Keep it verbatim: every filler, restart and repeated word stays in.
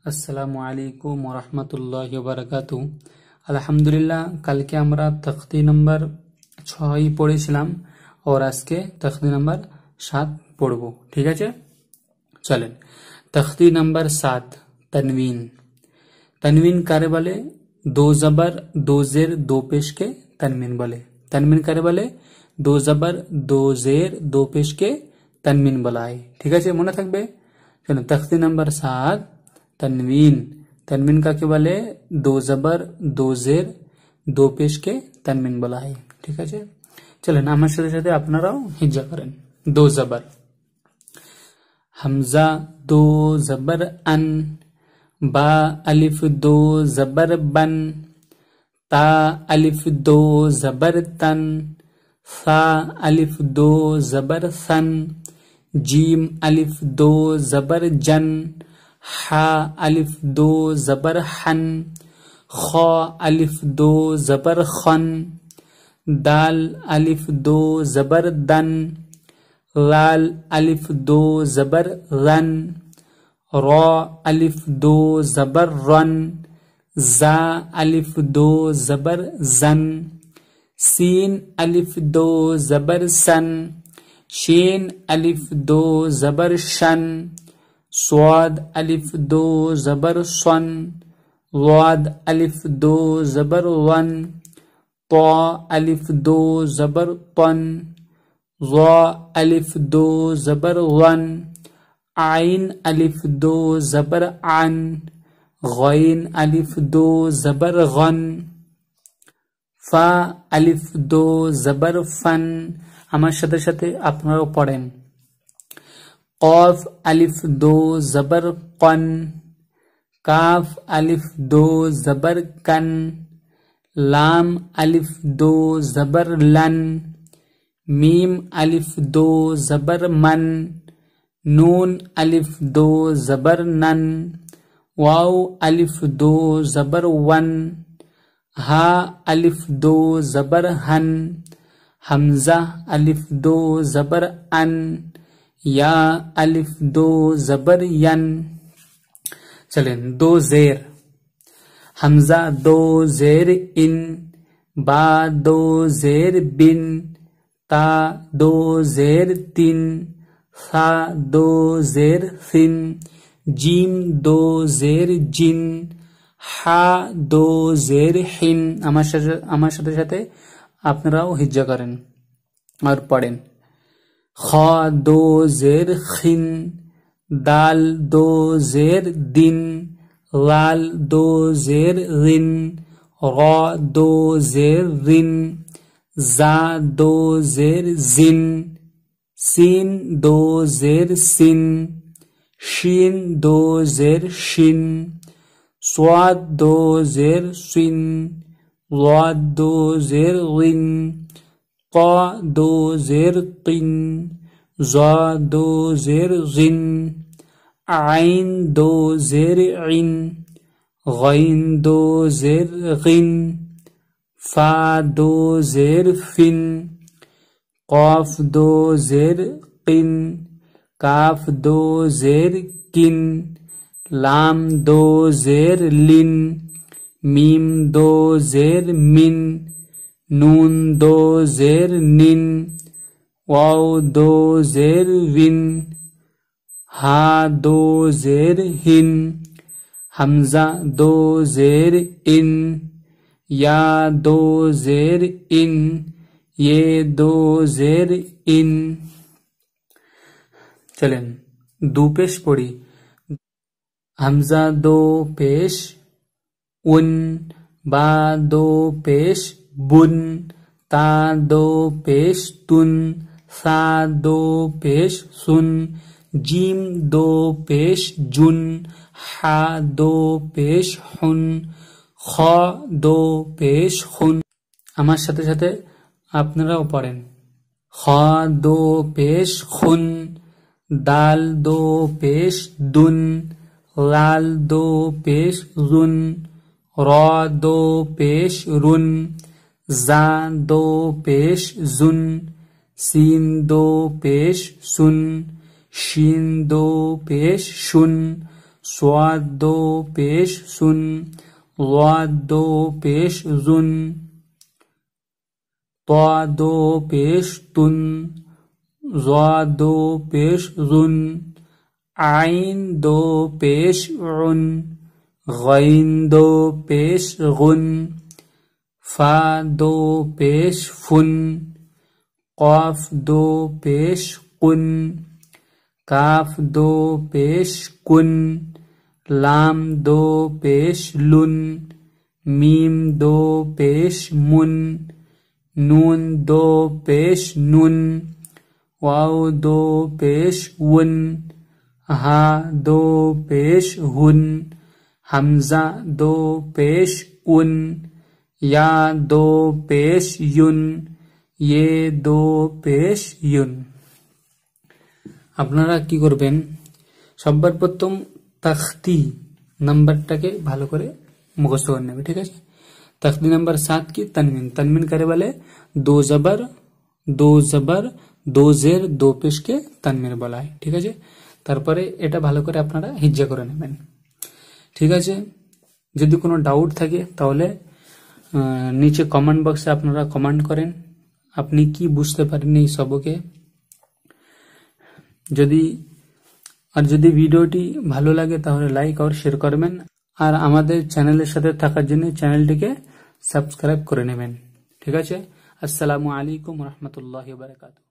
আসসালামু আলাইকুম ওয়া রাহমাতুল্লাহি ওয়া বারাকাতুহু। আলহামদুলিল্লাহ, কালকে আমরা তখতি নম্বর ছয় পড়েছিলাম और আজকে তখতি নম্বর সাত পড়ব। ঠিক আছে, চলেন। তখতি নম্বর সাত, तनवीन। तनवीन कारे বলে? दो जबर दो जेर दो पेश के तनवीन বলে। तनवीन कारे বলে? दो जबर दो जेर दो पेश के तनवीन বলা হয়। ঠিক আছে, মনে থাকবে। চলো, তখতি নম্বর सात, तनवीन। तनवीन का के বলে? दो जबर दो जेर दो पेश के तनवीन বলা হয়। ঠিক আছে, চলেন আমার সাথে সাথে আপনারাও হিজ্জা করেন। दो जबर, हमजा दो जबर अन, बा अलिफ दो जबर बन, ता अलिफ दो जबर तन, सा अलिफ दो जबर सन, जीम अलिफ दो जबर जन, हा अलिफ दो जबर हन, खा अलिफ दो जबर खन, दाल अलिफ दो जबर दन, लाल अलिफ दो जबर रन, रा अलिफ दो जबर रन, जा अलिफ दो जबर जन, सीन अलिफ दो जबर सन, शीन अलिफ दो जबर शन, स्वाद अलिफ दो जबर सन, वाद अलिफ दो जबर वन, ता अलिफ दो जबर तन, ज़ा अलिफ दो जबर वन, आइन अलिफ दो जबर आन, गैन अलिफ दो जबर गन, फा अलिफ दो जबर फन। আমার সাথে সাথে আপনারাও পড়েন। कॉफ अलिफ दो जबर कन, काफ अलिफ दो जबर कन, लाम अलिफ दो जबर लन, मीम अलिफ दो जबर मन, नून अलिफ दो जबर नन, वाव अलिफ दो जबर वन, हा अलिफ दो जबर हन, हमजा अलिफ दो जबर अन, या अलिफ दो जबर यन। चलें, दो जेर, हमजा दो जेर इन, बा दो जेर बिन, ता दो जेर तिन, सा दो जेर सिन, जीम दो जेर जिन, हा दो जेर हिन। আমার সাথে আমার সাথে সাথে আপনারাও হিজ্জা করেন আর পড়েন। खा दो जेर खिन, दाल दो जेर दिन, लाल दो जेर रिन, रा दो जेर रिन, जा दो जेर जिन, सीन दो जेर सिन, शीन दो जेर शिन, स्वाद दो जेर सिन, वाद दो जेर रिन, qa दो जेर तिन, जा दो जेर जिन, आइन दो जेर इन, गैन दो जेर गिन, फा दो जेर फिन, काफ दो जेर किन, काफ दो जेर किन, लाम दो जेर लिन, मीम दो जेर मिन, नून दो जेर निन, वाव दो जेर विन, हा दो जेर हिन, हमजा दो जेर इन, या दो जेर इन, ये दो जेर इन। चलें, दो पेश पढ़ी। हमजा दो पेश उन, बा दो पेश बुन, ता दो पेश तुन, सा दो पेश सुन, जीम दो पेश जुन, हा दो पेश हुन, खा दो पेश खुन। আমার সাথে সাথে আপনারাও পড়েন। खा दो पेश खुन, दाल दो पेश दुन, लाल दो पेश रुन, रा दो पेश रुन, जा दो पेश जुन, सीन दो पेश सुन, शीन दो पेश शुन, स्वाद दो पेश सुन, वाद दो पेश जुन, त्वा दो पेश तुन, ज़ा दो पेश जुन, आइन दो पेश उन, गैन दो पेश गुन, फा दो पेश फुन, क़ाफ दो पेश कुन, काफ दो पेश कुन, लाम दो पेश लुन, मीम दो पेश मुन, नून दो पेश नुन, वाव दो पेश वुन, हा दो पेश हुन, हमजा दो पेश उन, या दो पेश युन, ये दो पेश युन। আপনারা কি করবেন, সবার প্রথম তাখতি নাম্বারটাকে ভালো করে মুখস্থ করে নেবে, ঠিক আছে। তাখতি নাম্বার সাত কি তনবিন, তনবিন কারে বলে দো জবর দো জবর দো জের দো পেশকে তনবিন বলা হয়, ঠিক আছে। তারপরে এটা ভালো করে আপনারা হিজ্জা করে নেবেন, ঠিক আছে। যদি কোনো ডাউট থাকে তাহলে নিচে কমেন্ট বক্সে আপনারা কমেন্ট করেন, আপনি কি বুঝতে পারেননি এই সবকে। যদি আর যদি ভিডিওটি ভালো লাগে তাহলে লাইক আর শেয়ার করবেন, আর আমাদের চ্যানেলের সাথে থাকার জন্য চ্যানেলটিকে সাবস্ক্রাইব করে নেবেন, ঠিক আছে। আসসালামু আলাইকুম ওয়া রাহমাতুল্লাহি ওয়া বারাকাতুহু।